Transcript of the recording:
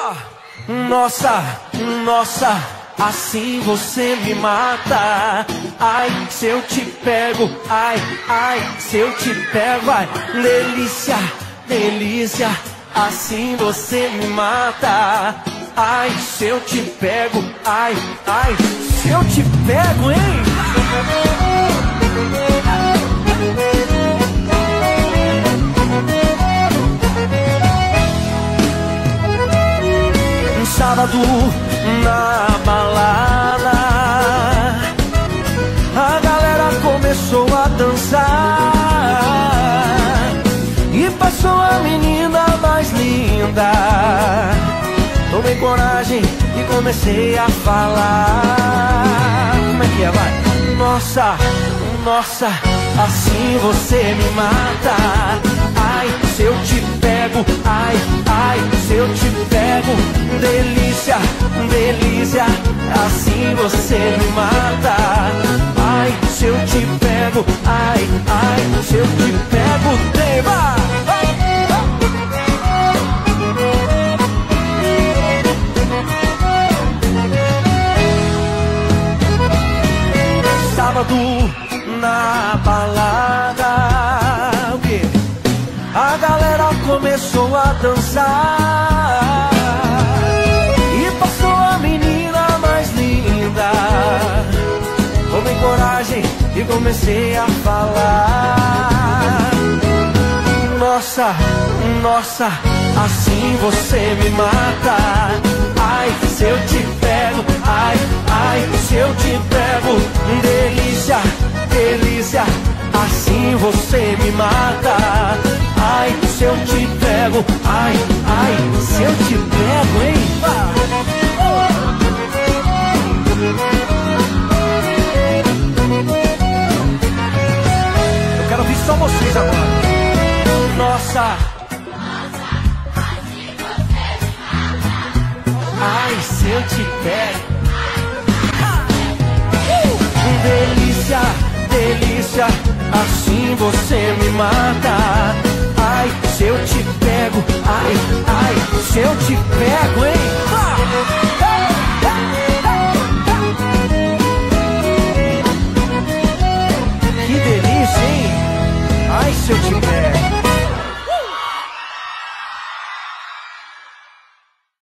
Nossa, nossa, assim você me mata. Ai, se eu te pego, ai, ai, se eu te pego, ai, delícia, delícia, assim você me mata. Ai, se eu te pego, ai, ai, se eu te pego, hein? Um sábado na balada, a galera começou a dançar e passou a menina mais linda. Tomei coragem e comecei a falar. Como é que é, vai? Nossa, nossa, assim você me mata. Ai, se eu te pego, ai, ai, se eu te pego, delícia, delícia, assim você me mata. Ai, se eu te pego, ai, ai, se eu te pego, tema. Sábado na balada, o quê? A galera começou a dançar e passou a menina mais linda. Tomei coragem e comecei a falar. Nossa, nossa, assim você me mata. Ai, se eu te pego, ai, ai, se eu te pego, delícia, delícia, assim você me mata. Ai, se eu te pego, ai, ai, se eu te pego, hein? Eu quero ouvir só vocês agora. Nossa, ai, se eu te pego, delícia, delícia, assim você me mata. Ai, se eu te pego, ai, ai, se eu te